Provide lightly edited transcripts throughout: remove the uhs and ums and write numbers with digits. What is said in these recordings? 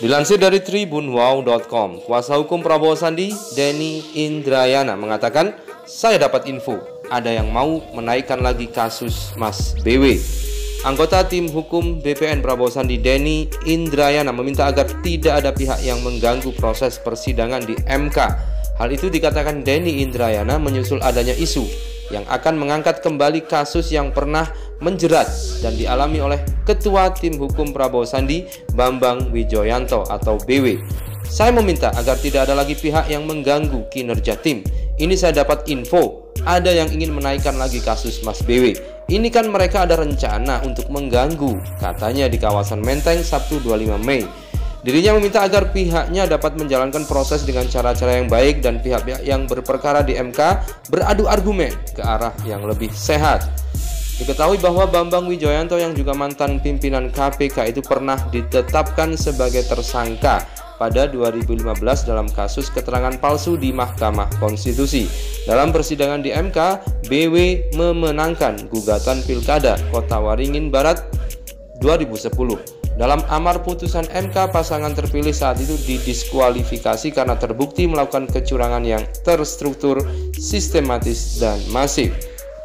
Dilansir dari tribunwow.com, kuasa hukum Prabowo Sandi, Denny Indrayana mengatakan, "Saya dapat info, ada yang mau menaikkan lagi kasus Mas BW." Anggota tim hukum BPN Prabowo Sandi, Denny Indrayana, meminta agar tidak ada pihak yang mengganggu proses persidangan di MK. Hal itu dikatakan Denny Indrayana menyusul adanya isu yang akan mengangkat kembali kasus yang pernah menjerat dan dialami oleh Ketua Tim Hukum Prabowo Sandi, Bambang Wijoyanto atau BW. "Saya meminta agar tidak ada lagi pihak yang mengganggu kinerja tim. Ini saya dapat info, ada yang ingin menaikkan lagi kasus Mas BW. Ini kan mereka ada rencana untuk mengganggu," katanya di kawasan Menteng Sabtu 25 Mei. Dirinya meminta agar pihaknya dapat menjalankan proses dengan cara-cara yang baik dan pihak-pihak yang berperkara di MK beradu argumen ke arah yang lebih sehat. Diketahui bahwa Bambang Wijoyanto yang juga mantan pimpinan KPK itu pernah ditetapkan sebagai tersangka pada 2015 dalam kasus keterangan palsu di Mahkamah Konstitusi. Dalam persidangan di MK, BW memenangkan gugatan Pilkada Kota Waringin Barat 2010. Dalam amar putusan MK, pasangan terpilih saat itu didiskualifikasi karena terbukti melakukan kecurangan yang terstruktur, sistematis, dan masif.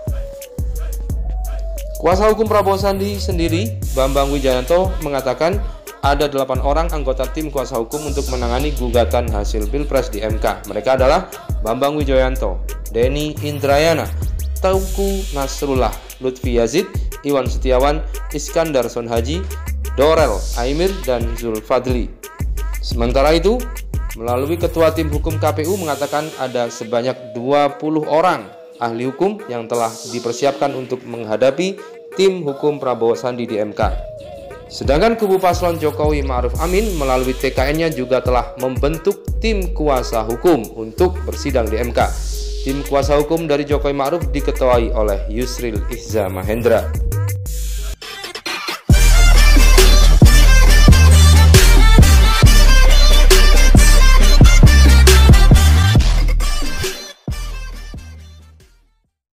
Kuasa hukum Prabowo Sandi sendiri, Bambang Wijoyanto, mengatakan ada 8 orang anggota tim kuasa hukum untuk menangani gugatan hasil Pilpres di MK. Mereka adalah Bambang Wijoyanto, Denny Indrayana, Teuku Nasrullah, Lutfi Yazid, Iwan Setiawan, Iskandar Sonhaji, Dorel Aimir, dan Zulfadli. Sementara itu, melalui Ketua Tim Hukum KPU mengatakan ada sebanyak 20 orang ahli hukum yang telah dipersiapkan untuk menghadapi tim hukum Prabowo Sandi di MK. Sedangkan kubu paslon Jokowi Ma'ruf Amin melalui TKN-nya juga telah membentuk tim kuasa hukum untuk bersidang di MK. Tim kuasa hukum dari Jokowi Ma'ruf diketuai oleh Yusril Ihza Mahendra.